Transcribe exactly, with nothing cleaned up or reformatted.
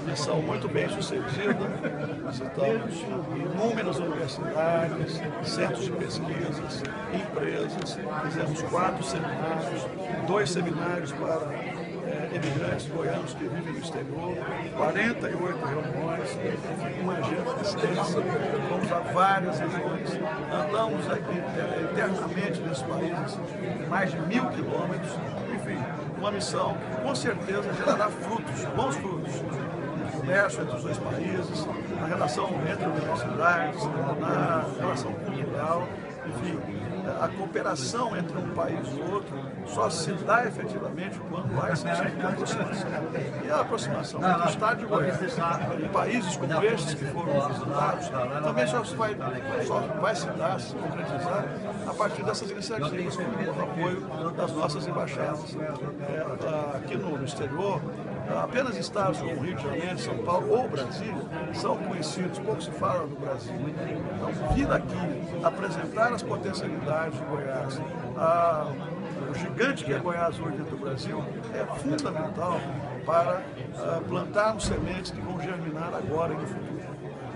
missão muito bem sucedida. Visitamos inúmeras universidades, centros de pesquisas, empresas, fizemos quatro seminários, dois seminários para é, imigrantes goianos que vivem no exterior, quarenta e oito reuniões, uma agenda extensa, fomos a várias regiões, andamos aqui é, internamente nesses países, mais de mil quilômetros, enfim, uma missão que com certeza gerará frutos, bons frutos, no comércio entre os dois países, na relação entre universidades, na relação cultural, enfim, a cooperação entre um país e outro só se dá efetivamente quando há esse tipo de aproximação. E a aproximação entre o Estado de Goiás e países como estes que foram visitados também só vai, só vai se dar, se concretizar a partir dessas iniciativas, com o apoio das nossas embaixadas. É, aqui no, no exterior, apenas estados como Rio de Janeiro, São Paulo ou Brasília são conhecidos, pouco se fala do Brasil. Então, vir aqui apresentar as potencialidades de Goiás, a, o gigante que é Goiás hoje dentro do Brasil, é fundamental para a, plantarmos sementes que vão germinar agora e no futuro.